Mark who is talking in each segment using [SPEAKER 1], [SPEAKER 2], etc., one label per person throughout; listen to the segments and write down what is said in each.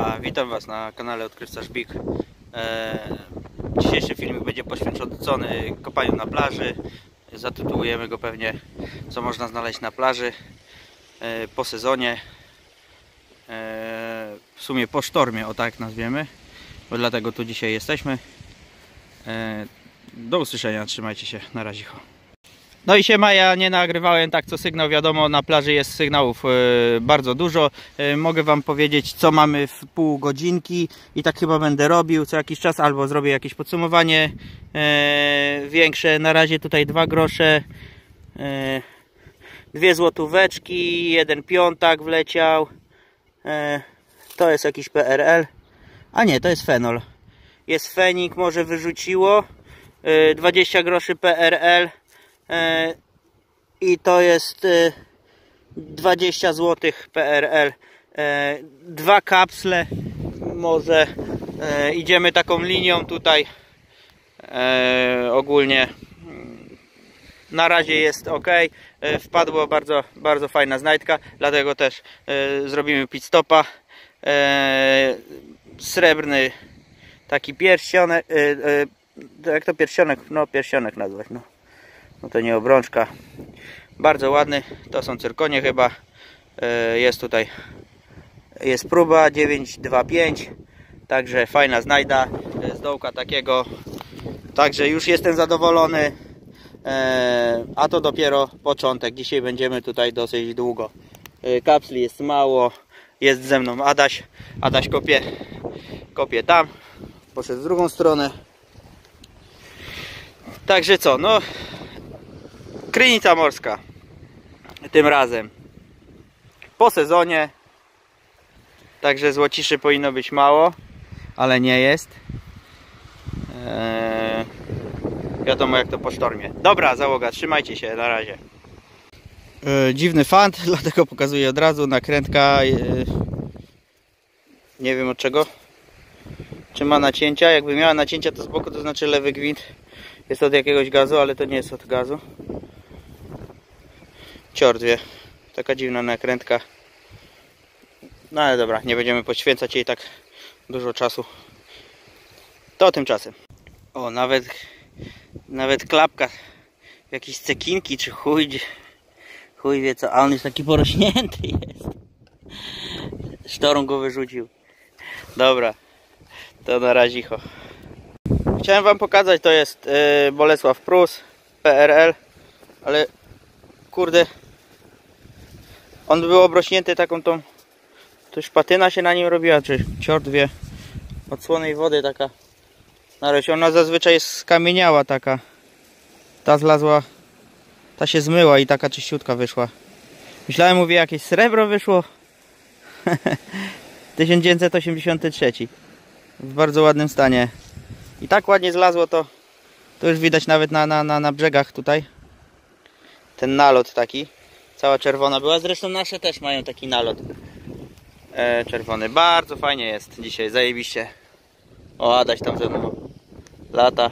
[SPEAKER 1] Siema, witam Was na kanale Odkrywca Żbik. Dzisiejszy filmik będzie poświęcony kopaniu na plaży. Zatytułujemy go pewnie co można znaleźć na plaży po sezonie, w sumie po sztormie, o tak nazwiemy, bo dlatego tu dzisiaj jesteśmy. Do usłyszenia, trzymajcie się, na razie. No i siema, ja nie nagrywałem tak co sygnał, wiadomo, na plaży jest sygnałów bardzo dużo. Mogę Wam powiedzieć, co mamy w pół godzinki i tak chyba będę robił co jakiś czas, albo zrobię jakieś podsumowanie większe. Na razie tutaj 2 grosze, 2 złotóweczki, 1 piątak wleciał, to jest jakiś PRL, a nie, to jest fenol, jest fenik, może wyrzuciło, 20 groszy PRL. I to jest 20 zł PRL. 2 kapsle, może idziemy taką linią tutaj. Ogólnie na razie jest ok. Wpadło bardzo fajna znajdka, dlatego też zrobimy pit stopa. Srebrny taki pierścionek, jak to pierścionek, no pierścionek nazwać, no to nie obrączka, bardzo ładny, to są cyrkonie chyba. Jest tutaj, jest próba 925, także fajna znajda z dołka takiego, także już jestem zadowolony, a to dopiero początek. Dzisiaj będziemy tutaj dosyć długo. Kapsli jest mało, jest ze mną Adaś kopie tam, poszedł w drugą stronę. Także co, no Krynica morska tym razem po sezonie, także złociszy powinno być mało, ale nie jest. Wiadomo jak to po sztormie. Dobra załoga, trzymajcie się, na razie. Dziwny fant, dlatego pokazuję od razu. Nakrętka, nie wiem od czego, czy ma nacięcia. Jakby miała nacięcia to z boku, to znaczy lewy gwint jest od jakiegoś gazu, ale to nie jest od gazu. Ciordwie, taka dziwna nakrętka. No ale dobra, nie będziemy poświęcać jej tak dużo czasu. To tymczasem. O, nawet klapka jakieś cekinki czy chuj wie co, a on jest taki porośnięty jest. Sztorm go wyrzucił. Dobra, to na razie. Chciałem Wam pokazać, to jest Bolesław Prus PRL, ale kurde, on był obrośnięty taką tą, to już patyna się na nim robiła, czy ciort wie, od słonej wody taka narośl. Ona zazwyczaj jest skamieniała taka, ta zlazła, ta się zmyła i taka czyściutka wyszła. Myślałem, mówię, jakieś srebro wyszło. 1983 w bardzo ładnym stanie i tak ładnie zlazło, to już widać nawet na brzegach tutaj ten nalot taki, cała czerwona była, zresztą nasze też mają taki nalot czerwony. Bardzo fajnie jest dzisiaj, zajebiście. O, Adaś tam ze mną lata,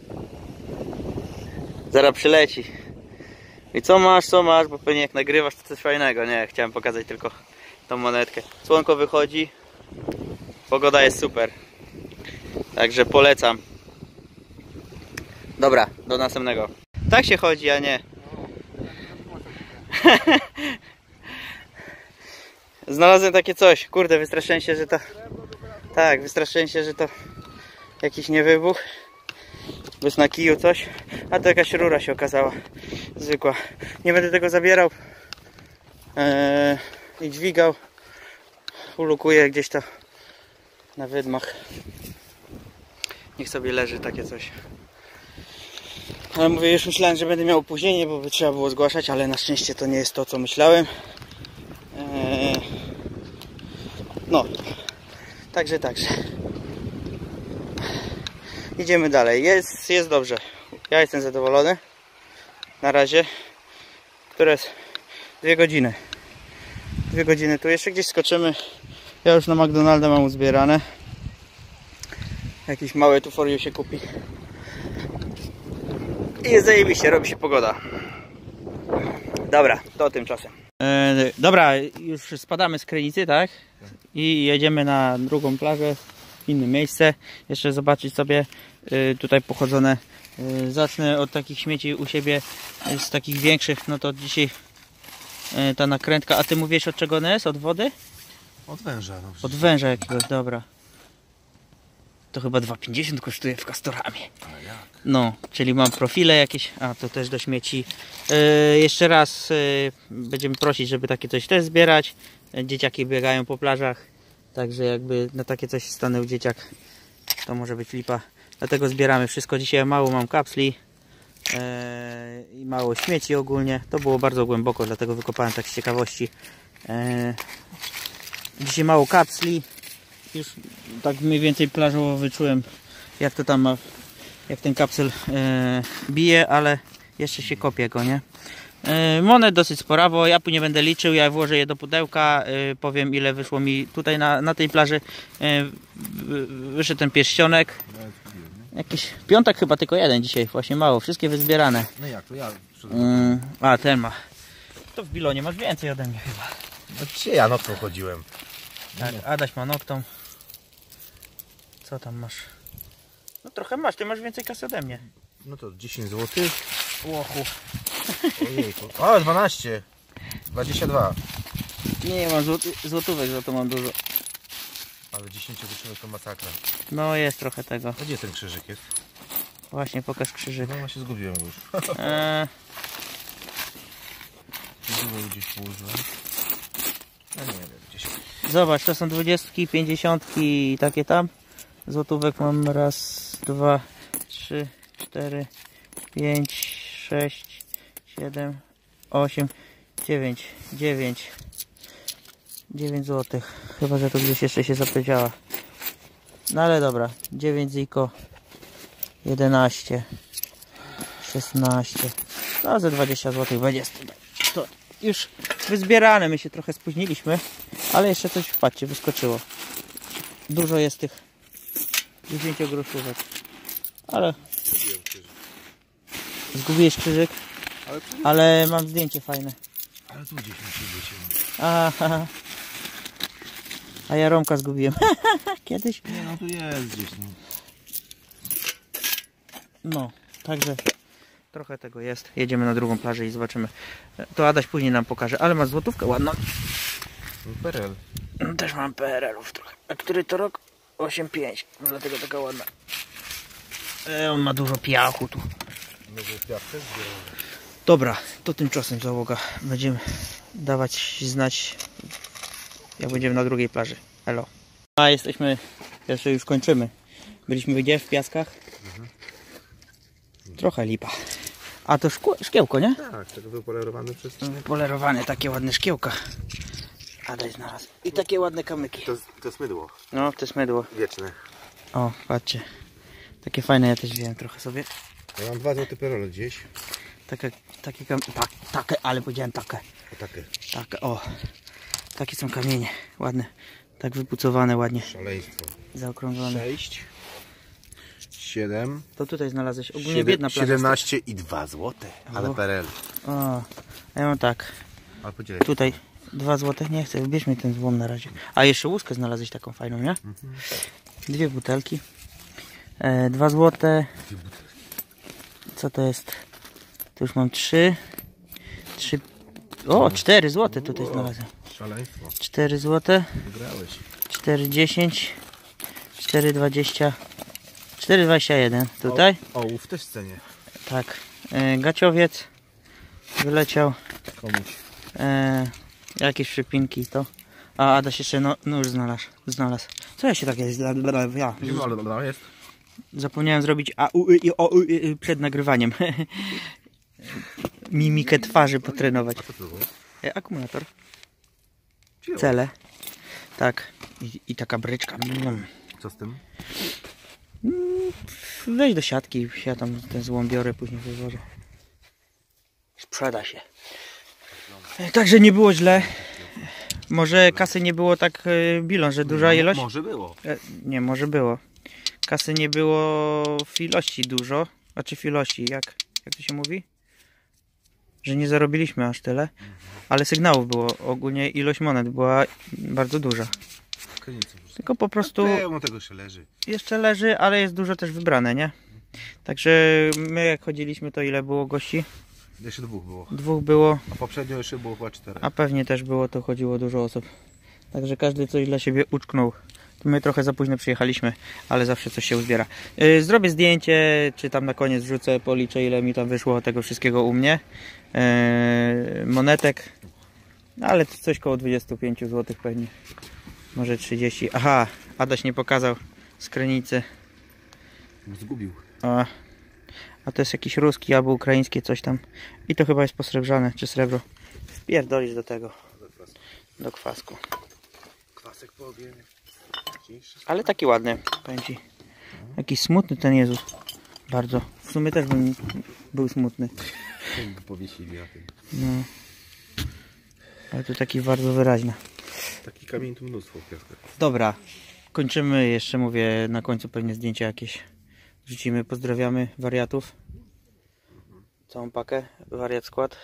[SPEAKER 1] zaraz przyleci. I co masz, bo pewnie jak nagrywasz to coś fajnego. Nie, chciałem pokazać tylko tą monetkę. Słonko wychodzi, pogoda jest super, także polecam. Dobra, do następnego. Tak się chodzi, a nie. Znalazłem takie coś, kurde, wystraszyłem się, że to... Tak, wystraszyłem się, że to jakiś nie wybuch. Bez na kiju coś, a to jakaś rura się okazała, zwykła. Nie będę tego zabierał i dźwigał. Ulukuję gdzieś to na wydmach. Niech sobie leży takie coś. Ale mówię, już myślałem, że będę miał opóźnienie, bo by trzeba było zgłaszać, ale na szczęście to nie jest to, co myślałem. No, także. Idziemy dalej. Jest dobrze. Ja jestem zadowolony. Na razie. Które jest 2 godziny. 2 godziny tu jeszcze gdzieś skoczymy. Ja już na McDonalda mam uzbierane. Jakiś mały tu for you się kupi. I jest zajebiście, robi się pogoda. Dobra, to tymczasem. Dobra, już spadamy z Krynicy, tak? i jedziemy na drugą plażę, w inne miejsce. Jeszcze zobaczyć sobie tutaj pochodzone. Zacznę od takich śmieci u siebie, z takich większych. No to dzisiaj ta nakrętka. A ty mówisz, od czego ona jest? Od wody?
[SPEAKER 2] Od węża. No,
[SPEAKER 1] od węża jakiegoś, dobra. To chyba 2,50 kosztuje w Castoramie.
[SPEAKER 2] a jak?
[SPEAKER 1] No, czyli mam profile jakieś, a to też do śmieci. Jeszcze raz będziemy prosić, żeby takie coś też zbierać. Dzieciaki biegają po plażach, także jakby na takie coś stanął dzieciak, to może być lipa. Dlatego zbieramy wszystko. Dzisiaj mało mam kapsli i mało śmieci ogólnie. To było bardzo głęboko, dlatego wykopałem tak z ciekawości. Dzisiaj mało kapsli. Już tak mniej więcej plażowo wyczułem, jak to tam ma, jak ten kapsel bije, ale jeszcze się kopie go, nie? Monet dosyć sporawo, ja później będę liczył, ja włożę je do pudełka, powiem ile wyszło mi tutaj na tej plaży. Wyszedł ten pierścionek. Jakiś piątek chyba tylko jeden dzisiaj, właśnie mało, wszystkie wyzbierane.
[SPEAKER 2] No jak to ja?
[SPEAKER 1] A ten ma. To w bilonie masz więcej ode mnie chyba.
[SPEAKER 2] No dzisiaj ja nocą chodziłem.
[SPEAKER 1] Tak, Adaś ma noktą. Co tam masz? No trochę masz, ty masz więcej kasy ode mnie.
[SPEAKER 2] No to 10 zł.
[SPEAKER 1] Łochu.
[SPEAKER 2] Ojejku. O, 12. 22.
[SPEAKER 1] Nie mam złotówek, za to mam dużo.
[SPEAKER 2] Ale 10-groszy to masakra.
[SPEAKER 1] No jest trochę tego.
[SPEAKER 2] A gdzie ten krzyżyk jest?
[SPEAKER 1] Właśnie, pokaż krzyżyk.
[SPEAKER 2] No ja się zgubiłem już. Krzyżyk gdzieś położyłem. Ja nie wiem, gdzieś.
[SPEAKER 1] Zobacz, to są 20, 50 i takie tam. Złotówek mam raz, 2, 3, 4, 5, 6, 7, 8, 9 złotych. Chyba, że to gdzieś jeszcze się zapowiedziała. No ale dobra, 9 ziko, 11, 16, no ze 20 zł będzie. To już wyzbierane, my się trochę spóźniliśmy, ale jeszcze coś, patrzcie, wyskoczyło. Dużo jest tych 10 groszówek, ale zgubiłeś krzyżyk, ale mam zdjęcie fajne.
[SPEAKER 2] Ale tu gdzieś musi być.
[SPEAKER 1] Aha. A ja Romka zgubiłem. Kiedyś.
[SPEAKER 2] Nie, no tu jest gdzieś.
[SPEAKER 1] No, także trochę tego jest. Jedziemy na drugą plażę i zobaczymy. To Adaś później nam pokaże, ale ma złotówkę ładną.
[SPEAKER 2] PRL.
[SPEAKER 1] No, też mam PRL-ów trochę. A który to rok? 8,5. No, dlatego taka ładna. On ma dużo piachu tu. Dobra, to tymczasem załoga. Będziemy dawać znać, jak będziemy na drugiej plaży. Hello. A jesteśmy, jeszcze już kończymy. Byliśmy gdzie? W piaskach? Trochę lipa. A to szkiełko, nie?
[SPEAKER 2] Tak, tego wypolerowane przez...
[SPEAKER 1] Polerowane, takie ładne szkiełka. Adaś znalazł. I takie ładne kamyki.
[SPEAKER 2] To jest mydło.
[SPEAKER 1] No, to jest mydło.
[SPEAKER 2] Wieczne.
[SPEAKER 1] O, patrzcie. Takie fajne, ja też wziąłem trochę sobie.
[SPEAKER 2] Ja mam 2 złote perole gdzieś.
[SPEAKER 1] Takie ale powiedziałem takie. Takie, o. Takie są kamienie. Ładne. Tak wypucowane ładnie.
[SPEAKER 2] Szaleństwo.
[SPEAKER 1] Zaokrąglone.
[SPEAKER 2] 6, 7,
[SPEAKER 1] To tutaj znalazłeś. Ogólnie biedna plaża.
[SPEAKER 2] 17 i 2 złote. Ale PRL.
[SPEAKER 1] O, a ja mam tak.
[SPEAKER 2] Ale podzielę.
[SPEAKER 1] Tutaj 2 złote. Nie chcę, bierz mi ten złom na razie. A jeszcze łuskę znalazłeś taką fajną, nie? Dwie butelki. 2 złote. Co to jest? Tu już mam 3. O, 4 złote tutaj znalazłem.
[SPEAKER 2] Szaleństwo.
[SPEAKER 1] 4 złote.
[SPEAKER 2] Wygrałeś.
[SPEAKER 1] 4,10. 4,20. 4,21 tutaj.
[SPEAKER 2] Ołów też w cenie.
[SPEAKER 1] Tak. Gaciowiec wyleciał.
[SPEAKER 2] Komuś.
[SPEAKER 1] Jakieś przypinki i to. A Adaś jeszcze nóż znalazł. Co ja się tak jest? Ja.
[SPEAKER 2] Ale jest.
[SPEAKER 1] Zapomniałem zrobić przed nagrywaniem. Mimikę twarzy potrenować.
[SPEAKER 2] A co to było?
[SPEAKER 1] Akumulator. Cele. Tak. I taka bryczka.
[SPEAKER 2] Co z tym?
[SPEAKER 1] Weź do siatki. Ja tam ten złom biorę, później wywożę. Sprzeda się. Także nie było źle. Może kasy nie było tak bilon, że duża ilość?
[SPEAKER 2] Może było.
[SPEAKER 1] Nie, może było. Kasy nie było w ilości dużo. Znaczy w ilości, jak to się mówi? Że nie zarobiliśmy aż tyle. Ale sygnałów było. Ogólnie ilość monet była bardzo duża.
[SPEAKER 2] skanicy.
[SPEAKER 1] Tylko po prostu
[SPEAKER 2] Pełno tego jeszcze leży.
[SPEAKER 1] jeszcze leży, ale jest dużo też wybrane, nie? Także my jak chodziliśmy, to ile było gości?
[SPEAKER 2] Jeszcze 2 było.
[SPEAKER 1] 2 było,
[SPEAKER 2] A poprzednio jeszcze było chyba 4.
[SPEAKER 1] a pewnie też było, to chodziło dużo osób. Także każdy coś dla siebie uczknął. My trochę za późno przyjechaliśmy, ale zawsze coś się uzbiera. Zrobię zdjęcie, czy tam na koniec wrzucę, policzę ile mi tam wyszło tego wszystkiego u mnie. Monetek, ale to coś koło 25 zł pewnie. Może 30. Aha, Adaś nie pokazał z Krynicy.
[SPEAKER 2] Zgubił.
[SPEAKER 1] A to jest jakiś ruski albo ukraińskie coś tam. I to chyba jest posrebrzane, czy srebro. Wpierdolić do tego, do kwasku.
[SPEAKER 2] Kwasek po obie.
[SPEAKER 1] Ale taki ładny, powiem ci. Jakiś smutny ten Jezus. Bardzo. W sumie też bym był smutny.
[SPEAKER 2] Jak powiesili na tym.
[SPEAKER 1] No. Ale to taki bardzo wyraźny.
[SPEAKER 2] Taki kamień tu mnóstwo w piaskach.
[SPEAKER 1] Dobra. Kończymy. Jeszcze mówię na końcu pewnie zdjęcie jakieś. Wrzucimy. Pozdrawiamy wariatów. Całą pakę. Wariat skład.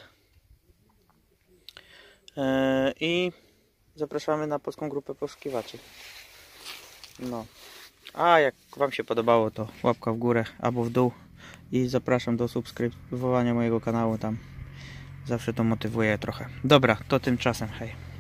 [SPEAKER 1] I zapraszamy na polską grupę poszukiwaczy. No. A jak wam się podobało, to łapka w górę albo w dół. I zapraszam do subskrybowania mojego kanału tam. Zawsze to motywuje trochę. Dobra, to tymczasem hej.